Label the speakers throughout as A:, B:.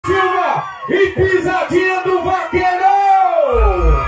A: Silva e pisadinha do vaqueirão.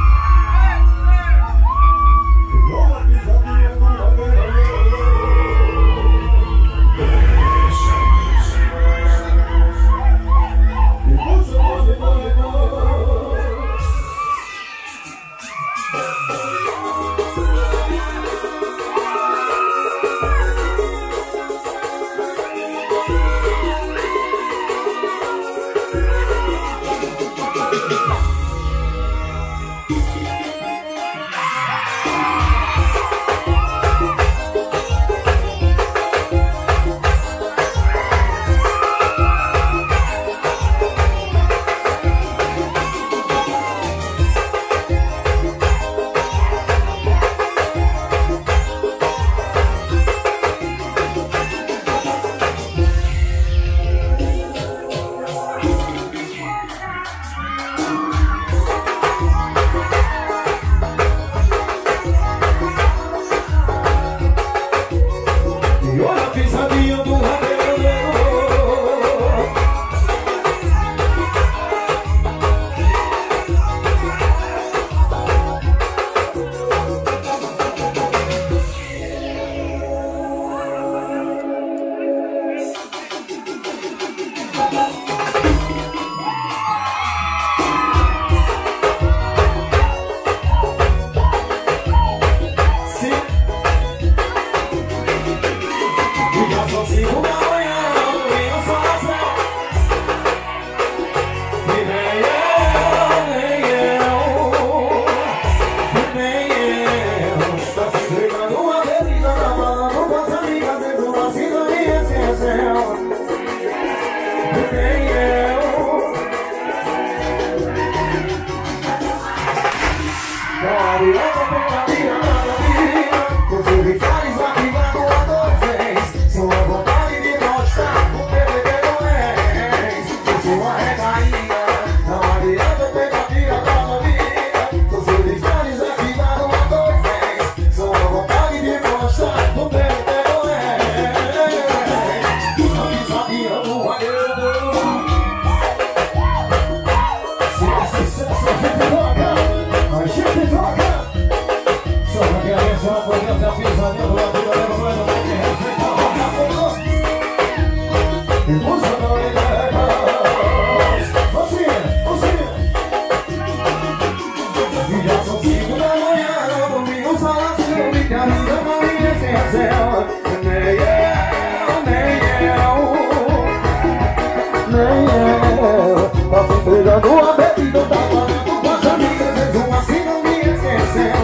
B: Entregando a bebida, tá falando com as amigas, mesmo assim não me esqueceu.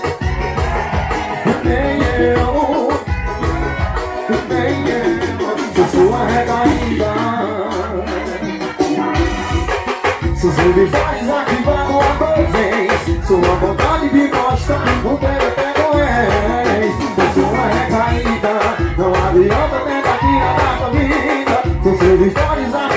B: Nem eu, sou sua recaída. Seus uniformes ativados a vez, sua vontade de gostar, não pega até és. Sou sua recaída, não adianta tentativa da família. Seus uniformes ativados